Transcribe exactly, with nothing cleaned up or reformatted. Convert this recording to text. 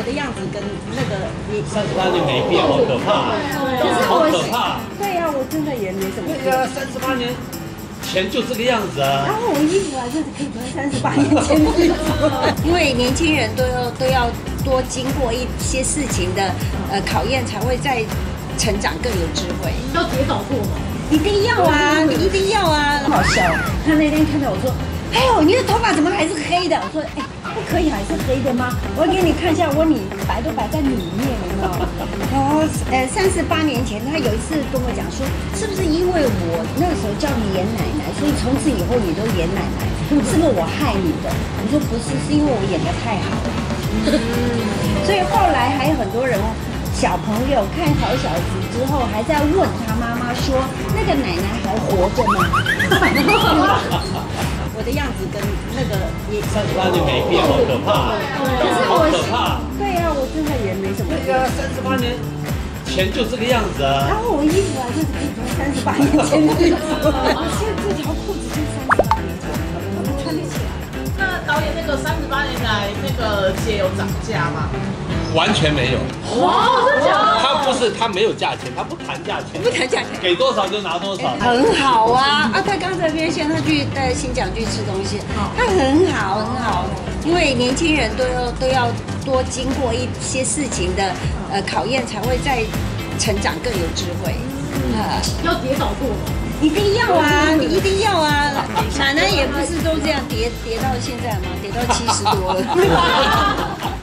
我的样子跟那个你三十八年没变，好可怕，好可怕。 对呀、啊，我真的也没什么。 对呀、啊，三十八年前就这个样子啊。 然后我衣服还是可以穿三十八年前的衣服， 因为年轻人都要都要多经过一些事情的呃考验，才会在成长更有智慧。 要跌倒过吗？ 一定要啊，你一定要啊！ 很好笑。他那天看到我说：“哎呦，你的头发怎么还是黑的？”我说：“哎，不可以还是黑的吗？我要给你看一下，我你白都摆在里面了。” 然后呃，三十八年前，他有一次跟我讲说，是不是因为我那个时候叫你严奶奶，所以从此以后你都严奶奶？是不是我害你的？我说不是，是因为我演得太好了。所以后来还有很多人。小朋友看好小子之后，还在问他妈妈说：“那个奶奶还活着吗？” 我的样子跟那个你三十八年没变，好可怕，好可怕。 对呀、啊，我真的也没什么。 对呀、啊，三十八年前就这个样子啊。 然后我衣服还是可以穿三十八年前的衣服，我现在这条裤子就是三十八年前的，我还穿得起来。 那导演那个三十八年来那个鞋有涨价吗？ 完全没有。 哇，真的假的？ 他不是他没有价钱，他不谈价钱， 不谈价钱， 给多少就拿多少， 很好啊！啊，他刚才边线他去带新疆去吃东西，他很好很好，因为年轻人都要都要多经过一些事情的呃考验，才会在成长更有智慧。啊， 要跌倒过吗？ 一定要啊，你一定要啊！奶奶也不是都这样跌跌到现在吗？跌到七十多了。